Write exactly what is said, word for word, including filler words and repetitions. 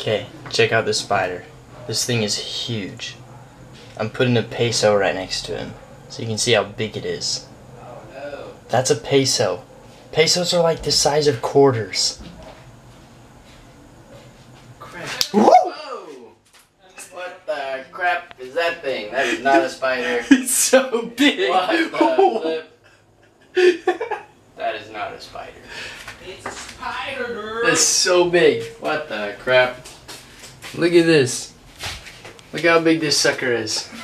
Okay, check out this spider. This thing is huge. I'm putting a peso right next to him, so you can see how big it is. Oh no. That's a peso. Pesos are like the size of quarters. Crap. Woo! Whoa! What the crap is that thing? That is not a spider. It's so big. What the flip? That is not a spider. It's a spider. That's so big. What the crap? Look at this. Look how big this sucker is.